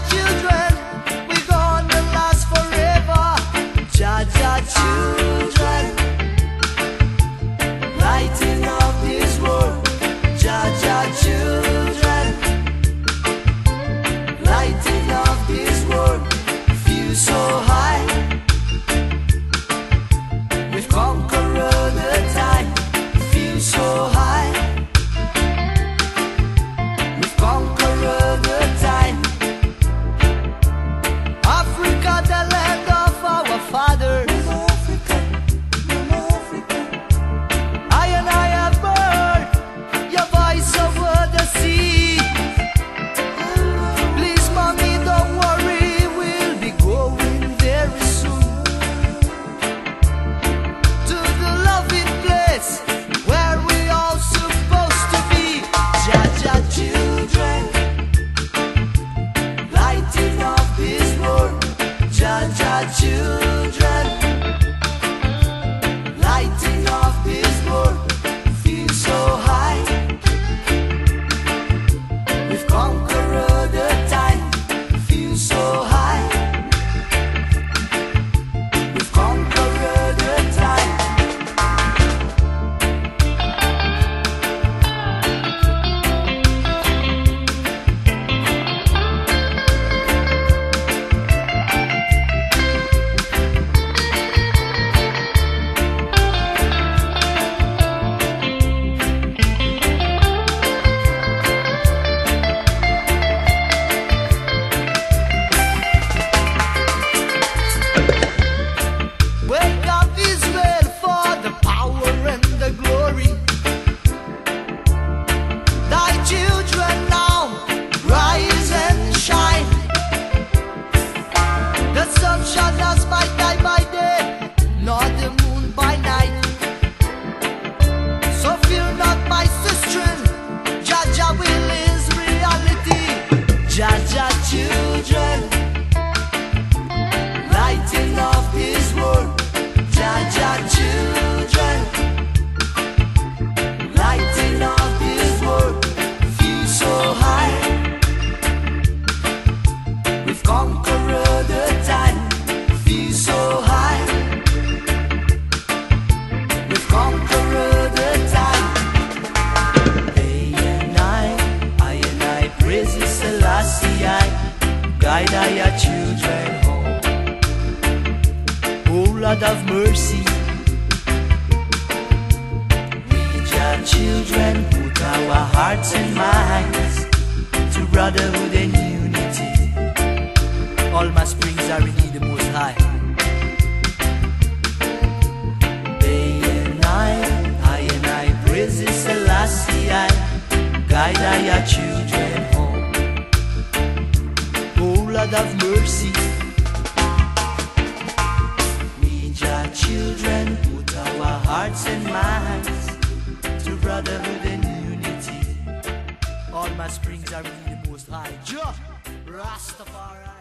children, we're gonna last forever. Jah Jah children, lighting up this world. Jah Jah children, lighting up this world. Feel so high, we've conquered the time. Feel so high, we've conquered the time. Africa, the land of our fathers. I and I have heard your voice over the sea. Please, mommy, don't worry, we'll be going very soon to the loving place where we all supposed to be. Jah Jah children, lighting up this world. Jah Jah children, lighting up this world. Feel so high, we've conquered the time. Feel so high, we've conquered the time. Wake up Israel for the power and the glory. Thy children now rise and shine. The sun shall not smite thy by day, nor the moon by night. So fear not, my sister, Jah Jah will is reality. Jah Jah children, lighting up this world. Jah Jah children, lighting up this world. Feel so high, we've conquered the time. Feel so high, we've conquered the time. Day and I praise the Selassie, guide our children home. Oh Lord of mercy, we Jah children put our hearts and minds to brotherhood and unity. All my springs are in the Most High. Day and I praise the Selassie, guide our children home. Oh Lord of mercy, Jah children put our hearts and minds to brotherhood and unity. All my springs are in the Most High. Jah Rastafari.